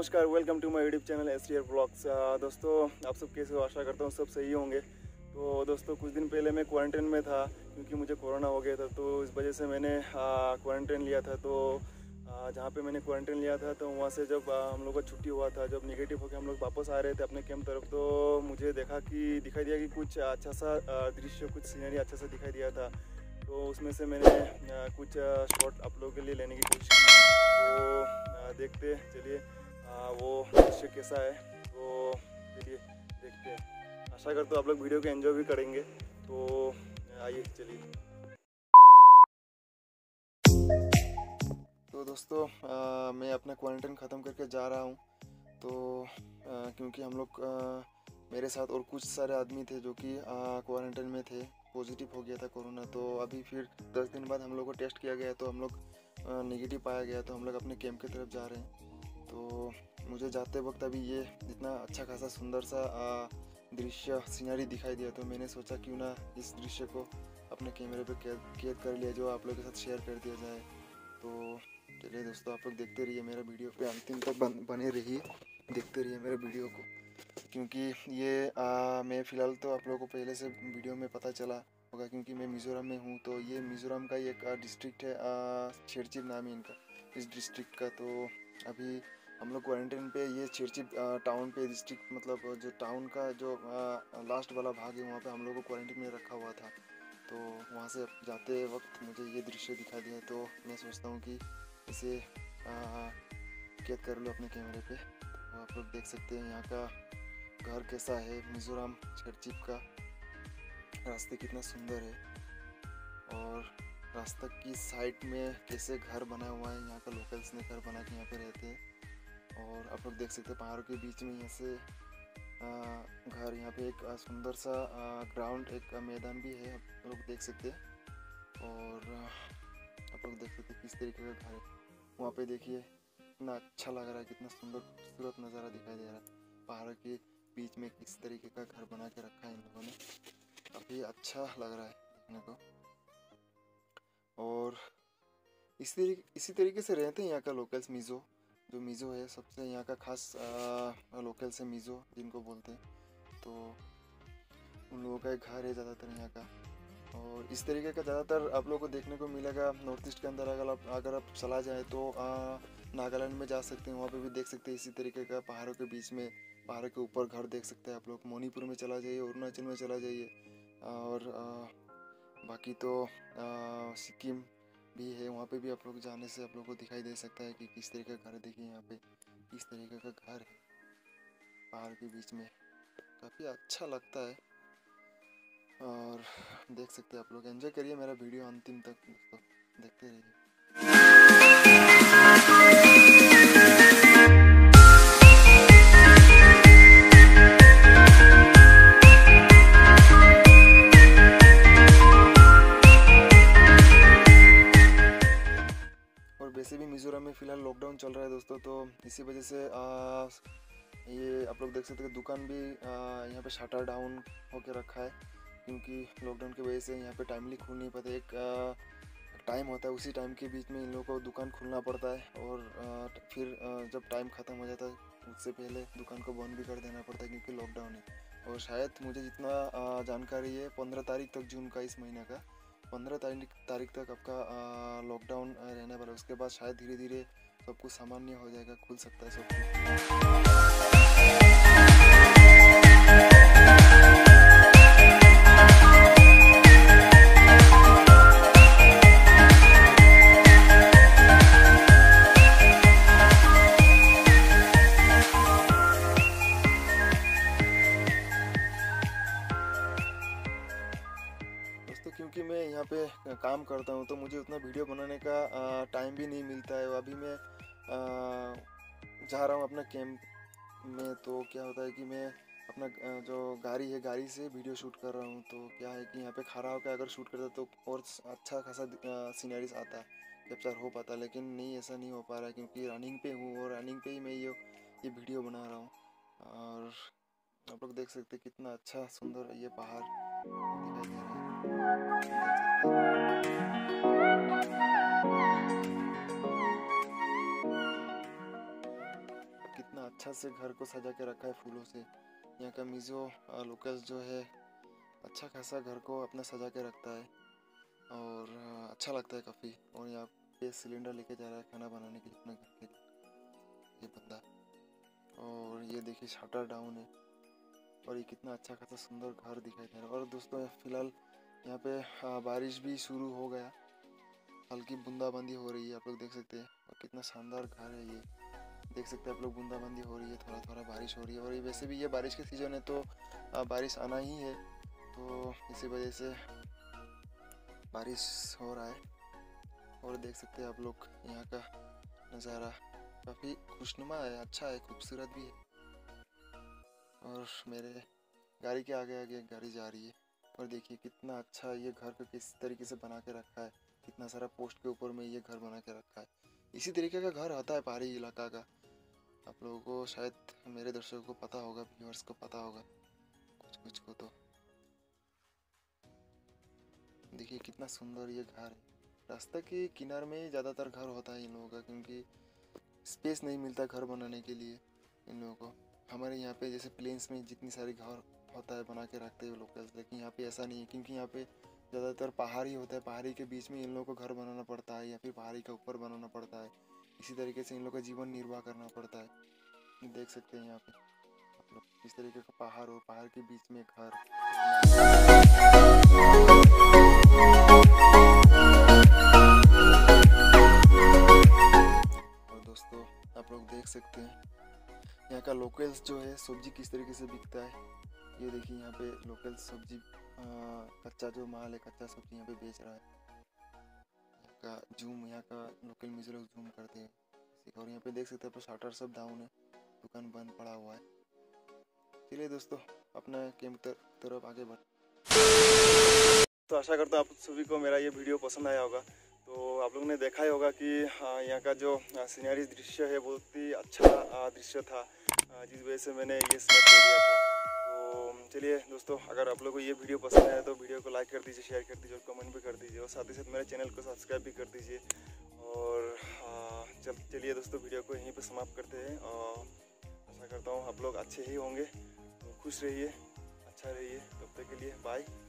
नमस्कार, welcome to my YouTube channel STR vlogs. दोस्तों, आप सब कैसे हो? आशा करता हूँ सब सही होंगे। तो दोस्तों, कुछ दिन पहले मैं क्वारंटाइन में था क्योंकि मुझे कोरोना हो गया था, तो इस वजह से मैंने क्वारंटाइन लिया था। तो जहाँ पे मैंने क्वारंटाइन लिया था तो वहाँ से जब हम लोग का छुट्टी हुआ था, जब नेगेटिव होकर हम लोग वापस आ रहे थे अपने कैंप तरफ, तो मुझे दिखाई दिया कि कुछ अच्छा सा दृश्य, कुछ सीनरी अच्छा सा दिखाई दिया था। तो उसमें से मैंने कुछ शॉट आप लोगों के लिए लेने की कोशिश की। तो देखते चलिए वो दृश्य कैसा है। तो चलिए देखते हैं। आशा करता हूँ आप लोग वीडियो को एंजॉय भी करेंगे। तो आइए चलिए। तो दोस्तों, मैं अपना क्वारंटाइन ख़त्म करके जा रहा हूँ। तो क्योंकि हम लोग मेरे साथ और कुछ सारे आदमी थे जो कि क्वारंटाइन में थे, पॉजिटिव हो गया था कोरोना। तो अभी फिर 10 दिन बाद हम लोग को टेस्ट किया गया, तो हम लोग नेगेटिव पाया गया, तो हम लोग अपने कैंप की तरफ जा रहे हैं। तो मुझे जाते वक्त अभी ये इतना अच्छा खासा सुंदर सा दृश्य सीनरी दिखाई दिया, तो मैंने सोचा क्यों ना इस दृश्य को अपने कैमरे पे कैद कर लिया, जो आप लोगों के साथ शेयर कर दिया जाए। तो चलिए दोस्तों, आप लोग देखते रहिए मेरा वीडियो पे, अंतिम तक बने रहिए, देखते रहिए मेरे वीडियो को। क्योंकि ये मैं फ़िलहाल तो आप लोगों को पहले से वीडियो में पता चला होगा, क्योंकि मैं मिज़ोरम में हूँ। तो ये मिज़ोरम का एक डिस्ट्रिक्ट है, छिरचिप नाम है इनका, इस डिस्ट्रिक्ट का। तो अभी हम लोग क्वारंटाइन पे ये छिरचिप टाउन पे, डिस्ट्रिक्ट मतलब जो टाउन का जो लास्ट वाला भाग है, वहाँ पे हम लोग को क्वारंटाइन में रखा हुआ था। तो वहाँ से जाते वक्त मुझे ये दृश्य दिखा दिया, तो मैं सोचता हूँ कि इसे कैद कर लो अपने कैमरे पे। तो आप लोग देख सकते हैं यहाँ का घर कैसा है, मिज़ोरम छिरचिप का रास्ते कितना सुंदर है, और रास्ता की साइड में कैसे घर बना हुआ है। यहाँ का लोकल्स ने घर बना के यहाँ पे रहते हैं। और आप लोग देख सकते हैं पहाड़ों के बीच में यहाँ से घर, यहाँ पे एक सुंदर सा ग्राउंड, एक मैदान भी है, आप लोग देख सकते हैं। और आप लोग देख सकते हैं किस तरीके का घर है। वहाँ पे देखिए कितना अच्छा लग रहा है, कितना सुंदर खूबसूरत नज़ारा दिखाई दे रहा है। पहाड़ों के बीच में किस तरीके का घर बना के रखा है इन लोगों ने, काफ़ी अच्छा लग रहा है देखने को। और इसी तरीके से रहते हैं यहाँ का लोकल्स, मिज़ो, जो मिज़ो है सबसे यहाँ का खास लोकल्स है मिज़ो जिनको बोलते हैं। तो उन लोगों का एक घर है ज़्यादातर यहाँ का। और इस तरीके का ज़्यादातर आप लोगों को देखने को मिलेगा नॉर्थ ईस्ट के अंदर। अगर आप चला जाए तो नागालैंड में जा सकते हैं, वहाँ पे भी देख सकते हैं इसी तरीके का पहाड़ों के बीच में, पहाड़ों के ऊपर घर देख सकते हैं आप लोग। मणिपुर में चला जाइए, अरुणाचल में चला जाइए, और बाकी तो सिक्किम भी है, वहाँ पे भी आप लोग जाने से आप लोग को दिखाई दे सकता है कि किस तरीके का घर। देखिए यहाँ पे किस तरीके का घर है पहाड़ के बीच में, काफ़ी अच्छा लगता है। और देख सकते हैं आप लोग, एंजॉय करिए मेरा वीडियो अंतिम तक दोस्तों, देखते रहिए। और वैसे भी मिज़ोरम में फ़िलहाल लॉकडाउन चल रहा है दोस्तों, तो इसी वजह से ये आप लोग देख सकते हैं दुकान भी यहाँ पे शटर डाउन होके रखा है, क्योंकि लॉकडाउन की वजह से यहाँ पे टाइमली खुल नहीं पाते। एक टाइम होता है, उसी टाइम के बीच में इन लोगों को दुकान खोलना पड़ता है, और फिर जब टाइम ख़त्म हो जाता है उससे पहले दुकान को बंद भी कर देना पड़ता है, क्योंकि लॉकडाउन है। और शायद मुझे जितना जानकारी है 15 तारीख तक, जून का, इस महीने का 15 तारीख तक आपका लॉकडाउन रहने वाला है। उसके बाद शायद धीरे धीरे सब कुछ सामान्य हो जाएगा, खुल सकता है सब कुछ। दोस्तों, क्योंकि मैं यहाँ पे काम करता हूँ, तो मुझे उतना वीडियो बनाने का टाइम भी नहीं मिलता है। अभी मैं जा रहा हूँ अपना कैंप में, तो क्या होता है कि मैं अपना जो गाड़ी है, गाड़ी से वीडियो शूट कर रहा हूँ। तो क्या है कि यहाँ पे खड़ा होकर अगर शूट करता तो और अच्छा खासा सीनरीज आता, कैप्चर हो पाता, लेकिन नहीं, ऐसा नहीं हो पा रहा है, क्योंकि रनिंग पे हूँ, और रनिंग पे ही मैं ये वीडियो बना रहा हूँ। और आप लोग देख सकते हैं कितना अच्छा सुंदर ये पहाड़ दिखाई दे रहा है, देख सकते हैं कितना अच्छा से घर को सजा के रखा है फूलों से। यहाँ का मिज़ो लोकल्स जो है अच्छा खासा घर को अपना सजा के रखता है और अच्छा लगता है काफ़ी। और यहाँ पे सिलेंडर लेके जा रहा है खाना बनाने के लिए अपने घर के लिए ये बंदा। और ये देखिए शटर डाउन है और ये कितना अच्छा खासा सुंदर घर दिखाई दे रहा है। और दोस्तों फिलहाल यहाँ पे बारिश भी शुरू हो गया, हल्की बूंदाबांदी हो रही है, आप लोग देख सकते हैं। और कितना शानदार घर है ये, देख सकते हैं आप लोग, बूंदाबांदी हो रही है, थोड़ा थोड़ा बारिश हो रही है। और ये वैसे भी ये बारिश के सीज़न है तो बारिश आना ही है, तो इसी वजह से बारिश हो रहा है। और देख सकते हैं आप लोग यहाँ का नज़ारा काफ़ी खुशनुमा है, अच्छा है, खूबसूरत भी है। और मेरे गाड़ी के आगे आगे एक गाड़ी जा रही है और देखिए कितना अच्छा ये घर को किस तरीके से बना के रखा है, कितना सारा पोस्ट के ऊपर में ये घर बना के रखा है। इसी तरीके का घर होता है पहाड़ी इलाका का। आप लोगों को शायद, मेरे दर्शकों को पता होगा, व्यूअर्स को पता होगा कुछ कुछ को। तो देखिए कितना सुंदर ये घर है। रास्ता के किनारे में ज़्यादातर घर होता है इन लोगों का, क्योंकि स्पेस नहीं मिलता घर बनाने के लिए इन लोगों को। हमारे यहाँ पे जैसे प्लेन्स में जितनी सारी घर होता है बना के रखते हैं लोकल्स, लेकिन यहाँ पे ऐसा नहीं है, क्योंकि यहाँ पे ज़्यादातर पहाड़ी होता है। पहाड़ी के बीच में इन लोगों को घर बनाना पड़ता है या फिर पहाड़ी के ऊपर बनाना पड़ता है। इसी तरीके से इन लोगों का जीवन निर्वाह करना पड़ता है। देख सकते हैं यहाँ पे आप लोग इस तरीके का पहाड़ और पहाड़ के बीच में घर। और दोस्तों आप लोग देख सकते हैं यहाँ का लोकल्स जो है सब्जी किस तरीके से बिकता है। ये देखिए यहाँ पे लोकल सब्जी कच्चा जो माल है, कच्चा सब्जी यहाँ पे बेच रहा है। यहाँ का जूम, यहाँ का लोकल मिज़ो लोग जूम करते हैं। और यहाँ पे देख सकते हैं आप शटर सब डाउन है, दुकान बंद पड़ा हुआ है। चलिए दोस्तों अपना कैंप तरफ आगे बढ़। तो आशा करता हूँ आप सभी को मेरा ये वीडियो पसंद आया होगा। तो आप लोगों ने देखा ही होगा कि यहाँ का जो सीनरी दृश्य है बहुत ही अच्छा दृश्य था, जिस वजह से मैंने ये स्नैप ले लिया था। तो चलिए दोस्तों, अगर आप लोगों को ये वीडियो पसंद आया तो वीडियो को लाइक कर दीजिए, शेयर कर दीजिए और कमेंट भी कर दीजिए। और साथ ही साथ मेरे चैनल को सब्सक्राइब भी कर दीजिए। और चलिए दोस्तों वीडियो को यहीं पर समाप्त करते हैं। और आशा करता हूँ आप लोग अच्छे ही होंगे, तो खुश रहिए, अच्छा रहिए। तब तक के लिए बाय।